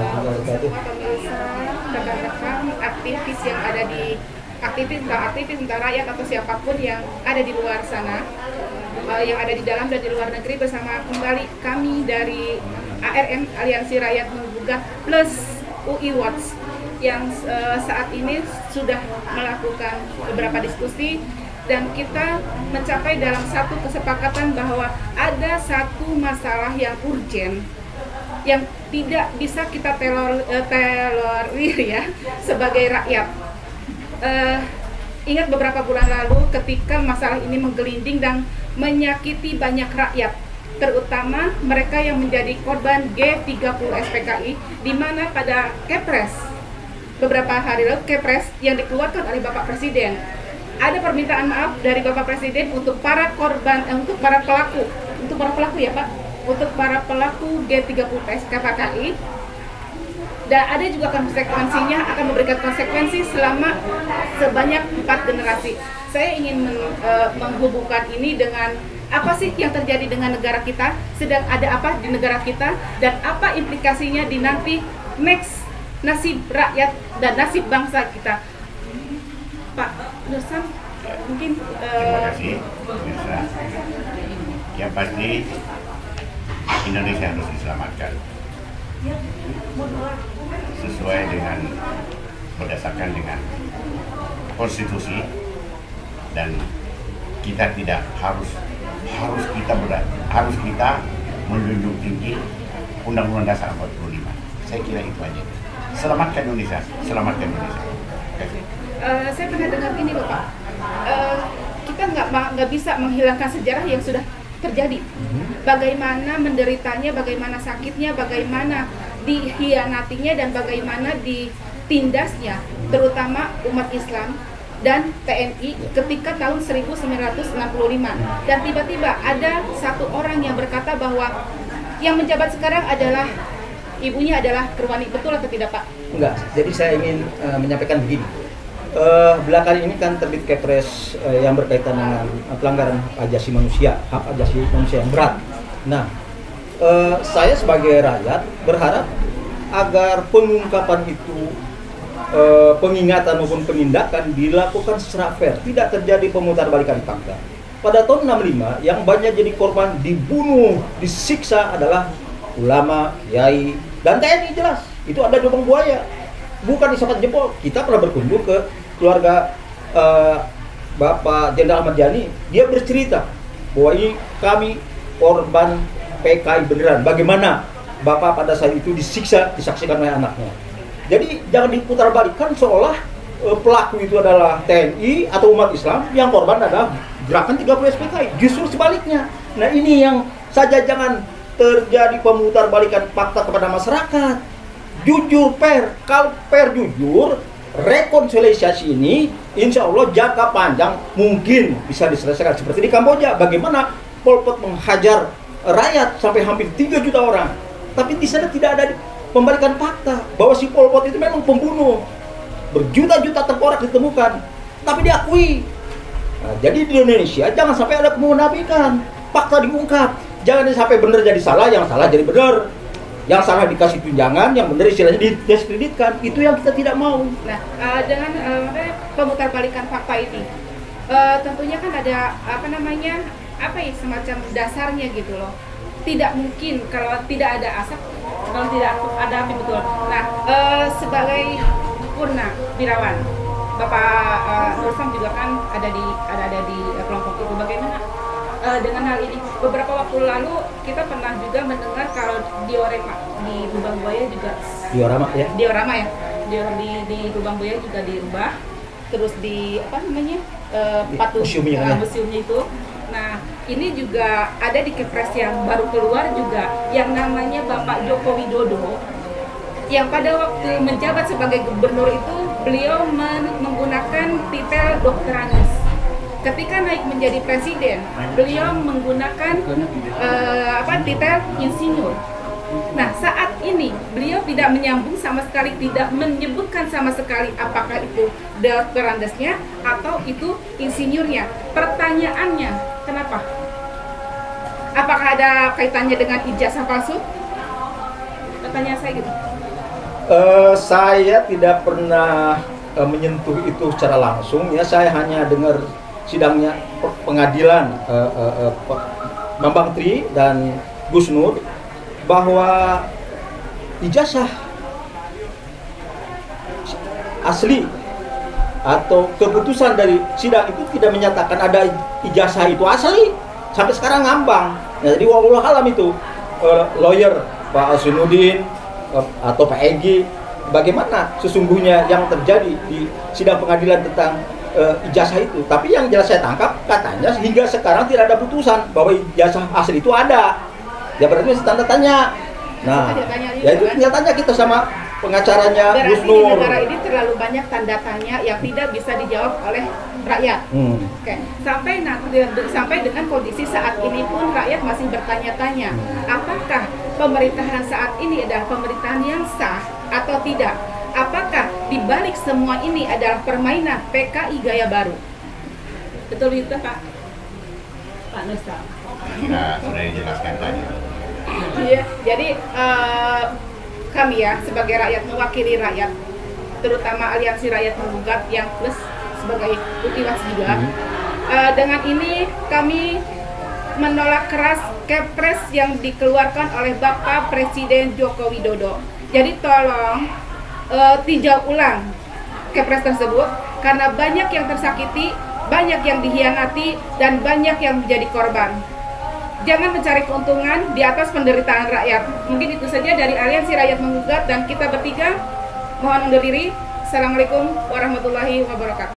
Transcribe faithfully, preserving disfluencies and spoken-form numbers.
warahmatullahi wabarakatuh. Semua pemirsa, rekan-rekan aktivis yang ada di aktivis entah aktivis entah rakyat atau siapapun yang ada di luar sana, uh, yang ada di dalam dan di luar negeri, bersama kembali kami dari A R M Aliansi Rakyat Menggugah plus U I Watch yang uh, saat ini sudah melakukan beberapa diskusi dan kita mencapai dalam satu kesepakatan bahwa ada satu masalah yang urgent yang tidak bisa kita telor, uh, telorir ya sebagai rakyat. Uh, ingat beberapa bulan lalu ketika masalah ini menggelinding dan menyakiti banyak rakyat, terutama mereka yang menjadi korban G tiga puluh S P K I, di mana pada Kepres beberapa hari lalu, Kepres yang dikeluarkan oleh Bapak Presiden, ada permintaan maaf dari Bapak Presiden untuk para korban, eh, untuk para pelaku, untuk para pelaku ya Pak, untuk para pelaku G tiga puluh S P K I. Dan ada juga konsekuensinya, akan memberikan konsekuensi selama sebanyak empat generasi. Saya ingin men, e, menghubungkan ini dengan apa sih yang terjadi dengan negara kita, sedang ada apa di negara kita, dan apa implikasinya di nanti next nasib rakyat dan nasib bangsa kita. Pak Nursan, mungkin e, terima kasih, Mirsa. Yang pasti Indonesia harus diselamatkan sesuai dengan berdasarkan dengan konstitusi, dan kita tidak harus harus kita berat harus kita menjunjung tinggi Undang-Undang Dasar empat puluh lima. Saya kira itu aja. Selamatkan Indonesia, selamatkan Indonesia. Okay. Uh, saya pernah dengar ini loh Pak, uh, kita nggak nggak bisa menghilangkan sejarah yang sudah terjadi. Bagaimana menderitanya, bagaimana sakitnya, bagaimana dihianatinya, dan bagaimana ditindasnya, terutama umat Islam dan T N I ketika tahun seribu sembilan ratus enam puluh lima. Dan tiba-tiba ada satu orang yang berkata bahwa yang menjabat sekarang adalah ibunya adalah Perwani. Betul atau tidak Pak? Enggak, jadi saya ingin uh, menyampaikan begini. Uh, belakangan ini kan terbit Kepres uh, yang berkaitan dengan uh, pelanggaran hak asasi manusia, hak asasi manusia yang berat. Nah, uh, saya sebagai rakyat berharap agar pengungkapan itu, uh, pengingatan maupun penindakan dilakukan secara fair, tidak terjadi pemutarbalikan fakta. Pada tahun enam puluh lima yang banyak jadi korban dibunuh, disiksa adalah ulama, kiai, dan T N I jelas. Itu ada lubang buaya. Bukan isyarat jempol. Kita pernah berkunjung ke keluarga uh, Bapak Jenderal Ahmad Yani. Dia bercerita bahwa ini kami korban P K I beneran. Bagaimana Bapak pada saat itu disiksa, disaksikan oleh anaknya. Jadi jangan diputar balikan seolah uh, pelaku itu adalah T N I atau umat Islam, yang korban adalah gerakan tiga puluh S P K I. Justru sebaliknya. Nah, ini yang saja jangan terjadi pemutar balikan fakta kepada masyarakat. Jujur, fair. Kalau fair, jujur, rekonsiliasi ini insya Allah jangka panjang mungkin bisa diselesaikan seperti di Kamboja. Bagaimana Pol Pot menghajar rakyat sampai hampir tiga juta orang, tapi di sana tidak ada pembalikan fakta bahwa si Pol Pot itu memang pembunuh. Berjuta-juta tengkorak ditemukan, tapi diakui. Nah, jadi di Indonesia jangan sampai ada kemunafikan, fakta diungkap. Jangan sampai benar jadi salah, yang salah jadi benar. Yang salah dikasih tunjangan, yang benar istilahnya didiskreditkan. Itu yang kita tidak mau. Nah, uh, dengan uh, pemutarbalikan fakta ini, uh, tentunya kan ada apa namanya, apa ya, semacam dasarnya gitu loh. Tidak mungkin kalau tidak ada asap, kalau tidak ada api, betul. Nah, uh, sebagai purna birawan, Bapak uh, Nursan juga kan ada di ada ada di uh, kelompok itu. Bagaimana uh, dengan hal ini? Beberapa waktu lalu kita pernah juga mendengar kalau diorama di Lubang Buaya juga diorama ya diorama ya di di, di Lubang Buaya juga dirubah, terus di apa namanya uh, patung museumnya, uh, ya? museumnya itu. Nah, ini juga ada di Kepres yang baru keluar juga, yang namanya Bapak Joko Widodo, yang pada waktu menjabat sebagai gubernur itu beliau men menggunakan titel doktoranus. Ketika naik menjadi presiden, beliau menggunakan uh, apa titel insinyur. Nah, saat ini beliau tidak menyambung sama sekali, tidak menyebutkan sama sekali apakah itu doktorandesnya atau itu insinyurnya. Pertanyaannya, kenapa? Apakah ada kaitannya dengan ijazah palsu? Pertanyaan saya gitu. Uh, saya tidak pernah uh, menyentuh itu secara langsung ya, saya hanya dengar sidangnya pengadilan uh, uh, uh, Bambang Tri dan Gus Nur bahwa ijazah asli atau keputusan dari sidang itu tidak menyatakan ada ijazah itu asli, sampai sekarang ngambang. Nah, jadi wallahu alam itu uh, lawyer Pak Asrinuddin uh, atau Pak Egy, bagaimana sesungguhnya yang terjadi di sidang pengadilan tentang uh, ijazah itu. Tapi yang jelas saya tangkap katanya hingga sekarang tidak ada putusan bahwa ijazah asli itu ada. Ya berarti masih tanda tanya. Nah, ya itu tinggal tanya kita sama pengacaranya Gus Nur. Berarti di negara ini terlalu banyak tanda tanya yang tidak bisa dijawab oleh rakyat. Hmm. Oke, sampai nanti sampai dengan kondisi saat ini pun rakyat masih bertanya-tanya, apakah pemerintahan saat ini adalah pemerintahan yang sah atau tidak? Apakah di balik semua ini adalah permainan P K I gaya baru? Betul itu, Pak? Pak Nusa. Nah, sudah dijelaskan tadi. Iya, jadi uh, kami ya sebagai rakyat, mewakili rakyat, terutama aliansi rakyat menggugat yang plus sebagai Utiwas juga. Hmm. Uh, dengan ini kami menolak keras Kepres yang dikeluarkan oleh Bapak Presiden Joko Widodo. Jadi tolong uh, tinjau ulang Kepres tersebut karena banyak yang tersakiti, banyak yang dihianati, dan banyak yang menjadi korban. Jangan mencari keuntungan di atas penderitaan rakyat. Mungkin itu saja dari Aliansi Rakyat Menggugat, dan kita bertiga mohon undur diri. Assalamualaikum warahmatullahi wabarakatuh.